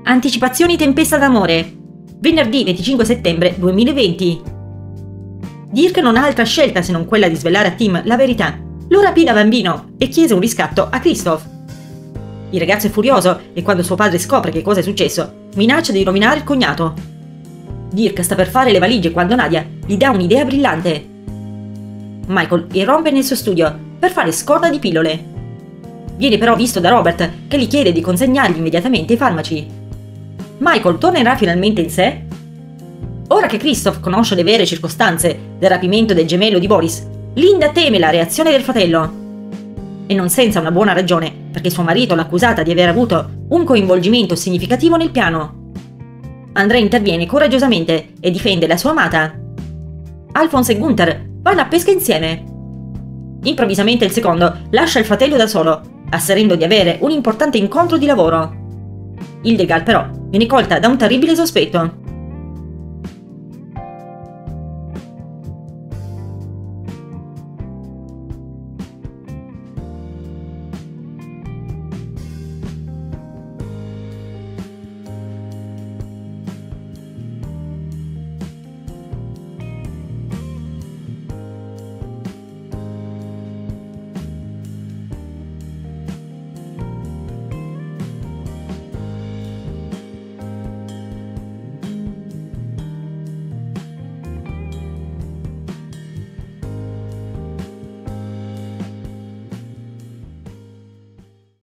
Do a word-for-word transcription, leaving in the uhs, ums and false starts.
Anticipazioni Tempesta d'amore. Venerdì venticinque settembre duemilaventi. Dirk non ha altra scelta se non quella di svelare a Tim la verità. Lo rapì da bambino e chiese un riscatto a Christoph. Il ragazzo è furioso e quando suo padre scopre che cosa è successo, minaccia di rovinare il cognato. Dirk sta per fare le valigie quando Nadia gli dà un'idea brillante. Michael irrompe nel suo studio per fare scorta di pillole. Viene però visto da Robert, che gli chiede di consegnargli immediatamente i farmaci. Michael tornerà finalmente in sé? Ora che Christoph conosce le vere circostanze del rapimento del gemello di Boris, Linda teme la reazione del fratello. E non senza una buona ragione, perché suo marito l'ha accusata di aver avuto un coinvolgimento significativo nel piano. Andrea interviene coraggiosamente e difende la sua amata. Alphonse e Gunther vanno a pesca insieme. Improvvisamente il secondo lascia il fratello da solo, asserendo di avere un importante incontro di lavoro. Hildegard però viene colta da un terribile sospetto.